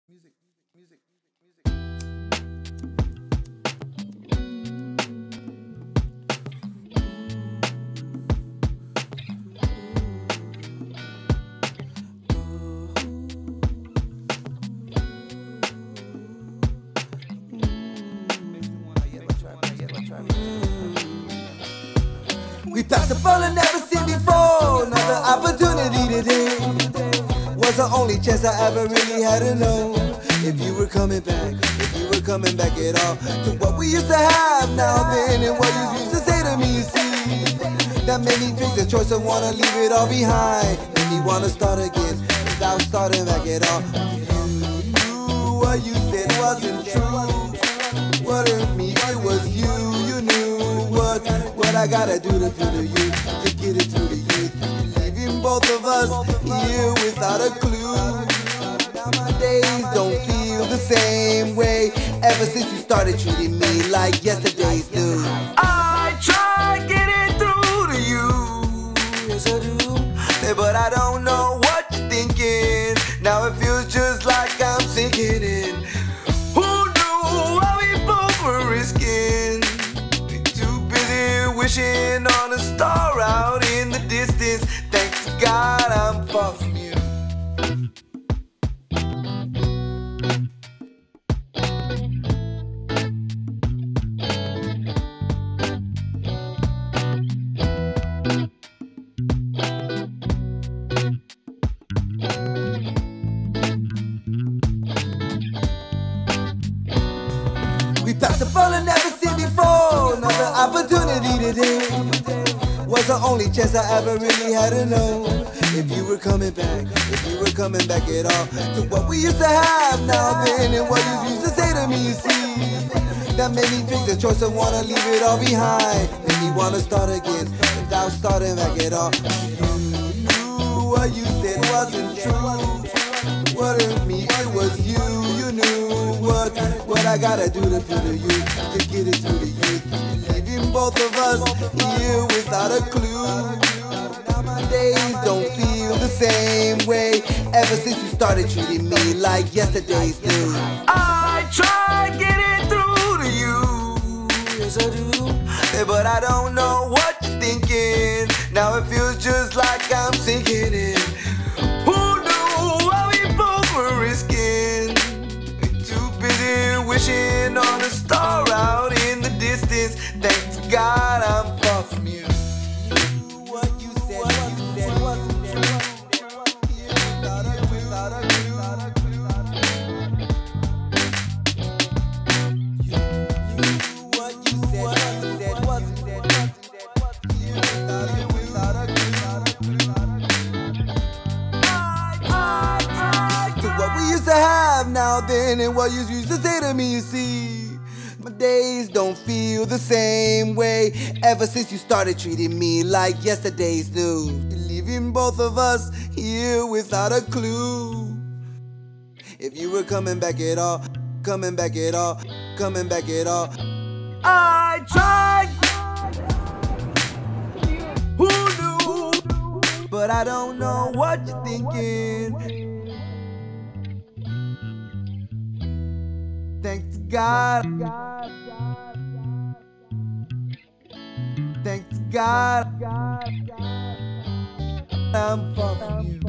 Music, music, music. We passed a fall and never seen before. Another opportunity today was the only chance I ever really had to know if you were coming back, if you were coming back at all. To what we used to have now then and what you used to say to me, you see. That made me make the choice of wanna leave it all behind. Made me wanna start again without starting back at all. You knew what you said wasn't true. What hurt me, it was you. You knew what I gotta do to you, to get it to the youth. Leaving both of us here without a clue. Now my days don't feel the same way ever since you started treating me like yesterday's news. I tried getting through to you, yes I do, but I don't know what you're thinking. Now it feels just like I'm sinking in. Who knew what we both were risking? Too busy wishing on a star out in the distance. Thanks to God I'm far from you. We passed a fall and never seen before. Another opportunity today was the only chance I ever really had to know if you were coming back, if you were coming back at all. To what we used to have now then and what you used to say to me, you see. That made me make the choice of wanna leave it all behind. Made me wanna start again without starting back at all. You knew what you said wasn't true. What hurt me, it was you. You knew what I gotta do to you, to get it to the youth. Leaving both of us here without a clue. Now my days don't feel the same way ever since you started treating me like yesterday's news. I tried getting through to you, yes I do, but I don't know what you're thinking. Now it feels just like I'm sinking in. Who knew what we both were risking? Too busy wishing on a star out in the distance. Thanks to God I'm far from you. What you said wasn't true. Without a clue. What you said wasn't true. Without a clue. To what we used to have now then and what you used to say to me, you see. My days don't feel the same way ever since you started treating me like yesterday's news. Leaving both of us here without a clue. If you were coming back at all, coming back at all, coming back at all. I tried. Who knew? But I don't know what you're thinking. Thanks to God. Thanks to God. I'm far from you.